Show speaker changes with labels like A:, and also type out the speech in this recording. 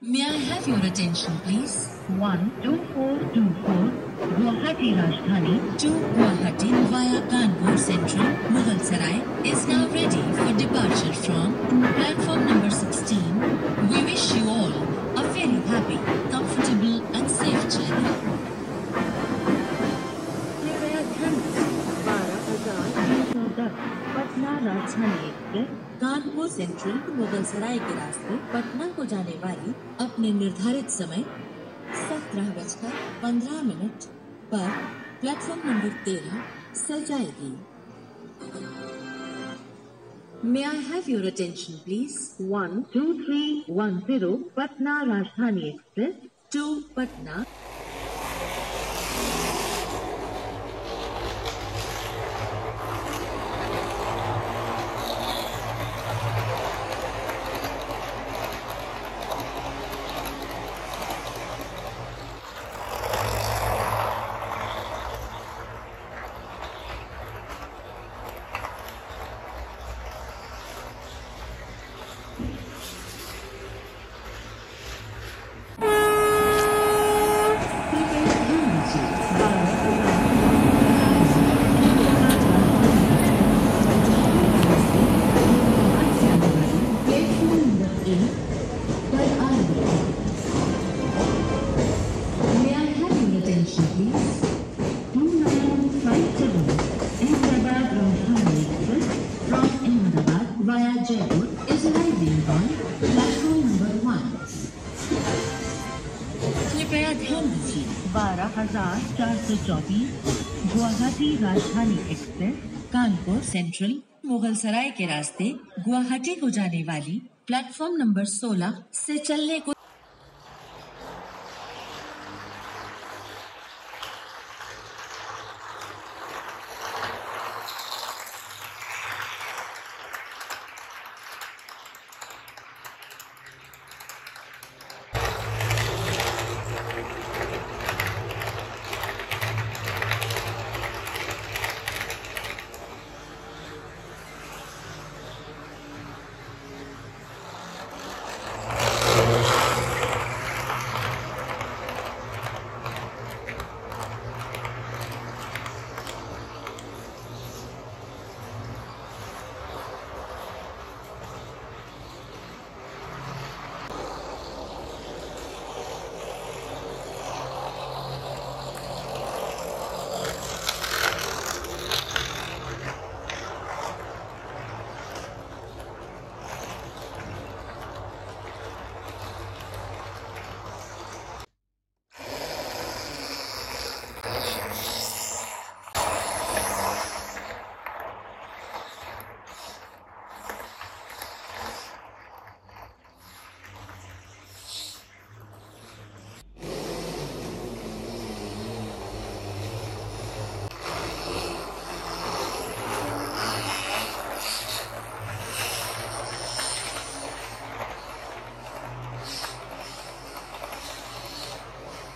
A: May I have your attention, please?
B: 12424 Guwahati Rajdhani
A: To Guwahati via Kanpur Central, Mughal Sarai is now ready for departure from platform number 16. We wish you all a very happy, comfortable and safe journey.
B: कृपया ध्यान दीजिए 12,210 Patna Rajdhani express
A: Kanpur central Mughal Sarai के रास्ते पटना को जाने वाली अपने निर्धारित समय 17:15 पर प्लेटफॉर्म नंबर 13 से जाएगी। May I have your attention, please?
B: 12310 Patna Rajdhani express
A: To Patna. May I have your attention, please?
B: 2957 Ahmedabad Rajdhani Express
A: From Ahmedabad via Jaipur is arriving on platform number 1. कृपया ध्यान दीजिए
B: 12,424 गुवाहाटी राजधानी एक्सप्रेस
A: कानपुर सेंट्रल मुगल सराय के रास्ते गुवाहाटी को जाने वाली प्लेटफॉर्म नंबर 16 से चलने को